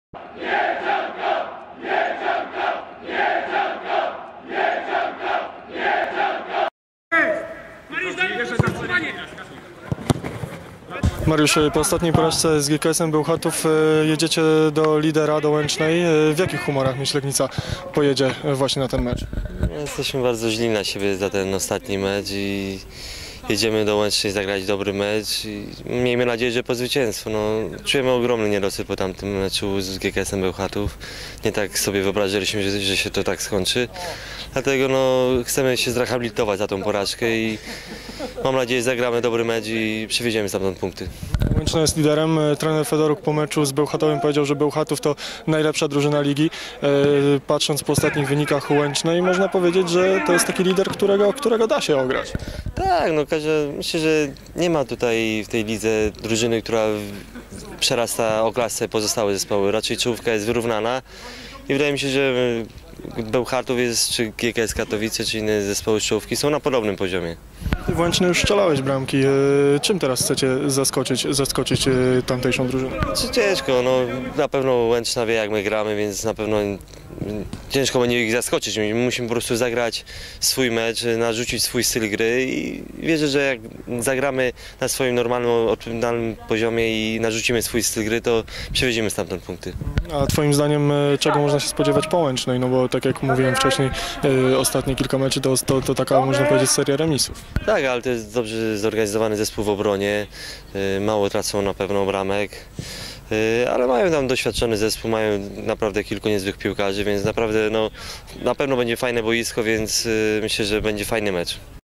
Mariusz, po ostatniej porażce z GKS-em Bełchatów jedziecie do lidera, do Łęcznej. W jakich humorach Myśleknica pojedzie właśnie na ten mecz? Jesteśmy bardzo źli na siebie za ten ostatni mecz i jedziemy do Łęcznej zagrać dobry mecz i miejmy nadzieję, że po zwycięstwo. No, czujemy ogromny niedosyt po tamtym meczu z GKS-em Bełchatów. Nie tak sobie wyobrażaliśmy, że się to tak skończy. Dlatego no, chcemy się zrehabilitować za tą porażkę i mam nadzieję, że zagramy dobry mecz i przywieziemy stamtąd punkty. Łęczna jest liderem. Trener Fedoruk po meczu z Bełchatowem powiedział, że Bełchatów to najlepsza drużyna ligi. Patrząc po ostatnich wynikach Łęcznej, można powiedzieć, że to jest taki lider, którego da się ograć. Tak, no myślę, że nie ma tutaj w tej lidze drużyny, która przerasta o klasę pozostałe zespoły. Raczej czołówka jest wyrównana i wydaje mi się, że Bełchatów jest, czy GKS Katowice, czy inne zespoły z czołówki są na podobnym poziomie. Ty w Łęcznej już strzelałeś bramki. Czym teraz chcecie zaskoczyć tamtejszą drużynę? Ciężko, no na pewno Łęczna wie, jak my gramy, więc na pewno ciężko będzie ich zaskoczyć. My musimy po prostu zagrać swój mecz, narzucić swój styl gry i wierzę, że jak zagramy na swoim normalnym, optymalnym poziomie i narzucimy swój styl gry, to przywieziemy stamtąd punkty. A twoim zdaniem czego można się spodziewać po Łęcznej? No bo tak jak mówiłem wcześniej, ostatnie kilka meczy to taka, można powiedzieć, seria remisów. Tak, ale to jest dobrze zorganizowany zespół w obronie, mało tracą na pewno bramek. Ale mają tam doświadczony zespół, mają naprawdę kilku niezwykłych piłkarzy, więc naprawdę no, na pewno będzie fajne boisko, więc myślę, że będzie fajny mecz.